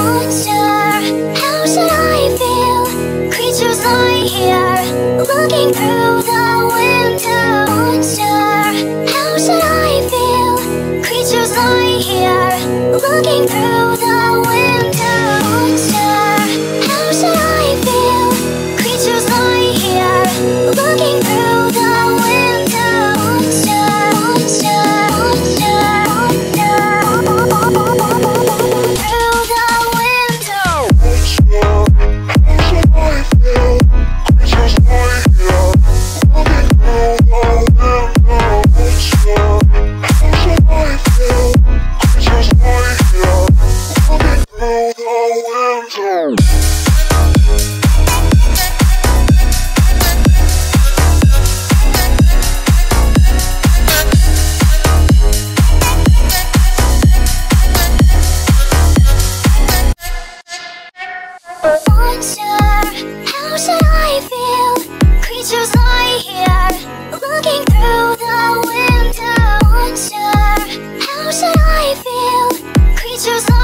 Monster, how should I feel? Creatures lie here, looking through the window. Monster, how should I feel? Creatures lie here, looking through the window. Monster, how should I feel? Creatures lie here, looking through the window. Monster, monster, how should I feel? Creatures lie here, looking through the window. Monster, how should I feel? Creatures lie